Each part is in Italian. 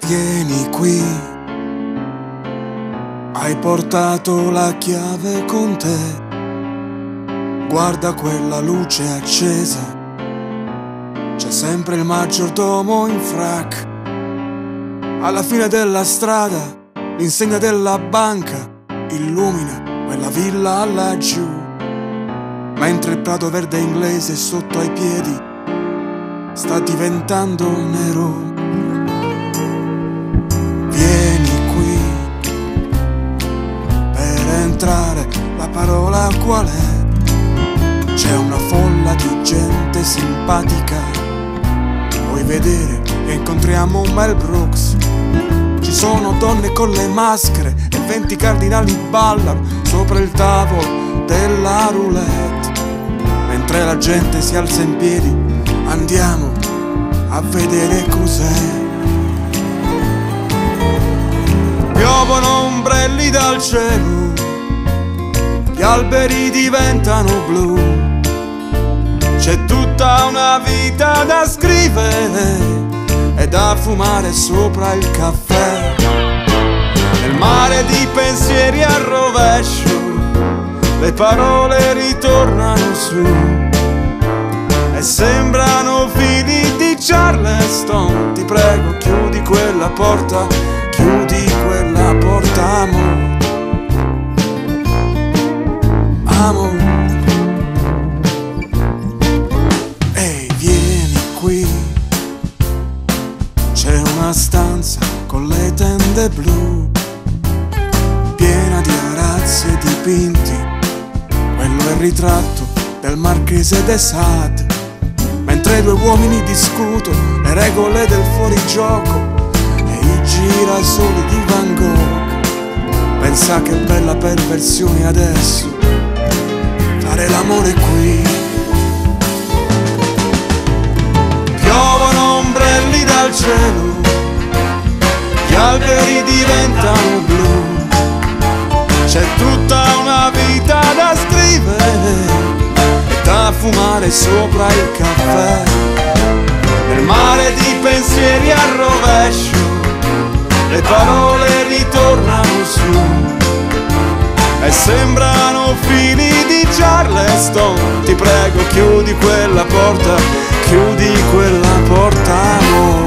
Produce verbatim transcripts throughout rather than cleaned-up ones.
Vieni qui, hai portato la chiave con te. Guarda quella luce accesa, c'è sempre il maggiordomo in frac. Alla fine della strada, l'insegna della banca illumina quella villa laggiù, mentre il prato verde inglese sotto ai piedi sta diventando nero. Vieni qui, per entrare la parola qual è? C'è una folla di gente simpatica, vuoi vedere che incontriamo un Mel Brooks? Ci sono donne con le maschere e venti cardinali ballano sopra il tavolo della roulette. Mentre la gente si alza in piedi, andiamo a vedere cos'è. Piovono ombrelli dal cielo, gli alberi diventano blu. C'è tutta una vita da scrivere e da fumare sopra il caffè. Nel mare di pensieri al rovescio, le parole ritornano su e sembrano fili di Charleston. Ti prego, chiudi quella porta, chiudi quella porta, amo, amo. Ehi, vieni qui, c'è una stanza con le tende blu, piena di arazzi e dipinti. Quello è il ritratto del Marchese de Sade. Mentre due uomini discutono le regole del fuorigioco e i girasoli di Van Gogh. Pensa che bella perversione adesso fare l'amore qui. Piovono ombrelli dal cielo, gli alberi diventano blu. C'è tutta una vita da scrivere e da fumare sopra il caffè. Nel mare di pensieri al rovescio, le parole ritornano su e sembrano fili di Charleston. Ti prego, chiudi quella porta, chiudi quella porta, amore.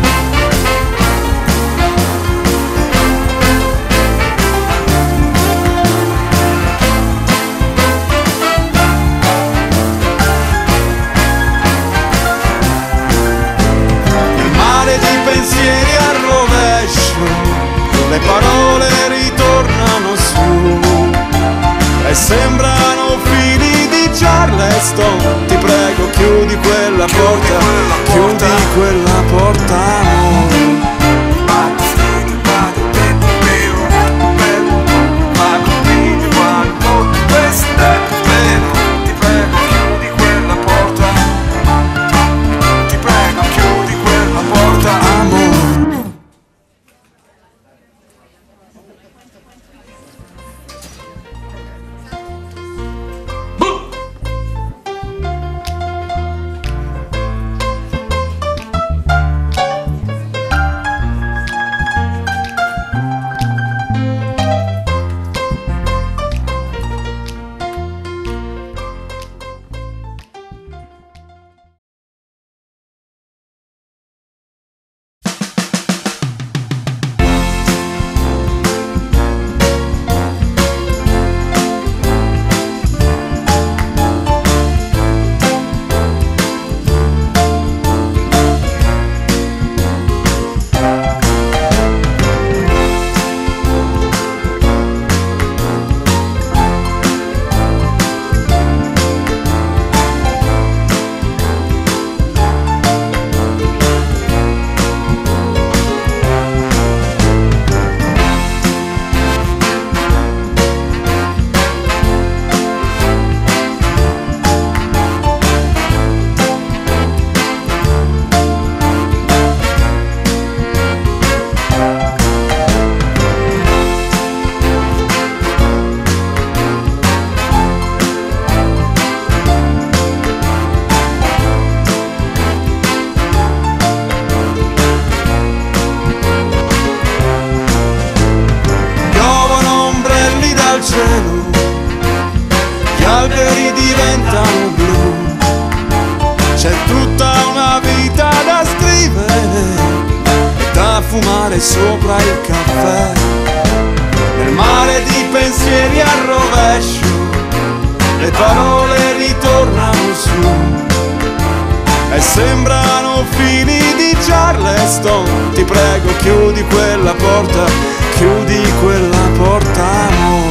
Pensieri al rovescio, le parole ritornano su e sembrano fili di Charleston. Ti prego, chiudi quella porta, chiudi quella porta, amore. mare sopra il caffè, nel mare di pensieri al rovescio, le parole ritornano su e sembrano fili di Charleston. Ti prego chiudi quella porta, chiudi quella porta, amore.